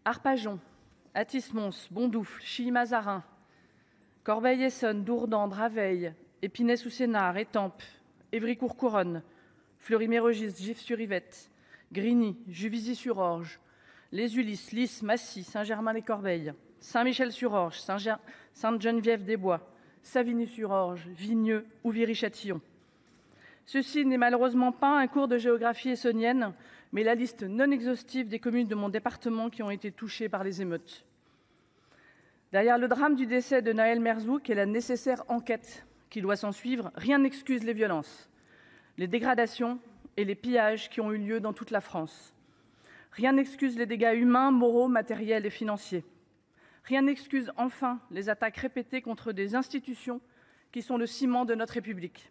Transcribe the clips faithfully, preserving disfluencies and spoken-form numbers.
Arpajon, Athis-Mons, Bondoufle, Chilly-Mazarin, Corbeil-Essonnes, Dourdan, Draveil, Épinay-sous-Sénart, Étampes, Évry-Courcouronnes, Fleury-Mérogis, Gif-sur-Yvette, Grigny, Juvisy-sur-Orge, Les Ulisses, Lys, Massy, Saint-Germain-les-Corbeilles, Saint-Michel-sur-Orge, Sainte-Geneviève-des-Bois, Savigny-sur-Orge, Vigneux ou Viry-Châtillon. Ceci n'est malheureusement pas un cours de géographie essonnienne, mais la liste non exhaustive des communes de mon département qui ont été touchées par les émeutes. Derrière le drame du décès de Nahel Merzouk et la nécessaire enquête qui doit s'en suivre, rien n'excuse les violences, les dégradations et les pillages qui ont eu lieu dans toute la France. Rien n'excuse les dégâts humains, moraux, matériels et financiers. Rien n'excuse enfin les attaques répétées contre des institutions qui sont le ciment de notre République.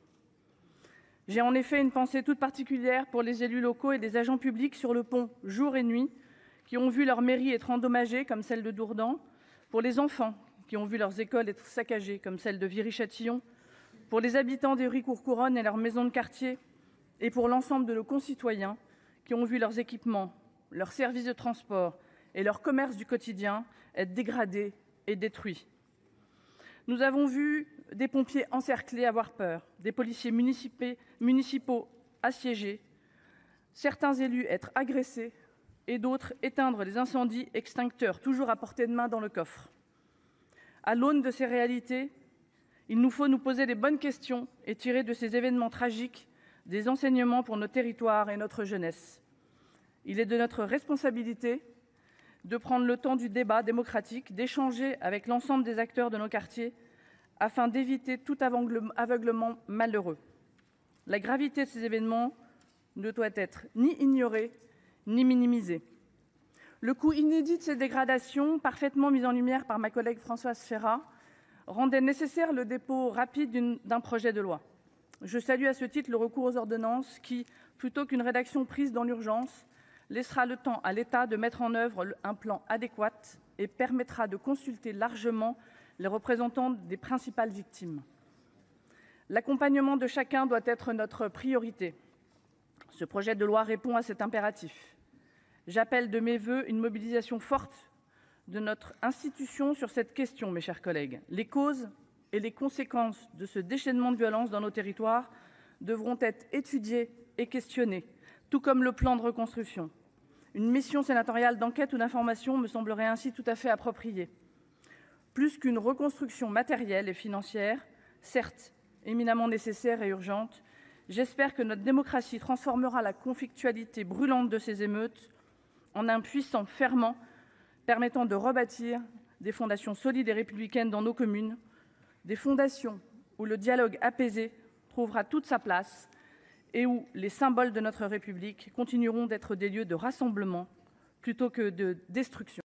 J'ai en effet une pensée toute particulière pour les élus locaux et les agents publics sur le pont jour et nuit qui ont vu leur mairie être endommagée comme celle de Dourdan, pour les enfants qui ont vu leurs écoles être saccagées comme celle de Viry-Châtillon, pour les habitants d'Évry-Courcouronnes et leurs maisons de quartier et pour l'ensemble de nos concitoyens qui ont vu leurs équipements, leurs services de transport et leur commerce du quotidien être dégradés et détruits. Nous avons vu des pompiers encerclés avoir peur, des policiers municipaux assiégés, certains élus être agressés et d'autres éteindre les incendies, extincteurs toujours à portée de main dans le coffre. À l'aune de ces réalités, il nous faut nous poser les bonnes questions et tirer de ces événements tragiques des enseignements pour nos territoires et notre jeunesse. Il est de notre responsabilité de prendre le temps du débat démocratique, d'échanger avec l'ensemble des acteurs de nos quartiers afin d'éviter tout aveuglement malheureux. La gravité de ces événements ne doit être ni ignorée ni minimisée. Le coût inédit de ces dégradations, parfaitement mis en lumière par ma collègue Françoise Férat, rendait nécessaire le dépôt rapide d'un projet de loi. Je salue à ce titre le recours aux ordonnances qui, plutôt qu'une rédaction prise dans l'urgence, laissera le temps à l'État de mettre en œuvre un plan adéquat et permettra de consulter largement les représentants des principales victimes. L'accompagnement de chacun doit être notre priorité. Ce projet de loi répond à cet impératif. J'appelle de mes vœux une mobilisation forte de notre institution sur cette question, mes chers collègues. Les causes et les conséquences de ce déchaînement de violence dans nos territoires devront être étudiées et questionnées, tout comme le plan de reconstruction. Une mission sénatoriale d'enquête ou d'information me semblerait ainsi tout à fait appropriée. Plus qu'une reconstruction matérielle et financière, certes éminemment nécessaire et urgente, j'espère que notre démocratie transformera la conflictualité brûlante de ces émeutes en un puissant ferment permettant de rebâtir des fondations solides et républicaines dans nos communes, des fondations où le dialogue apaisé trouvera toute sa place et où les symboles de notre République continueront d'être des lieux de rassemblement plutôt que de destruction.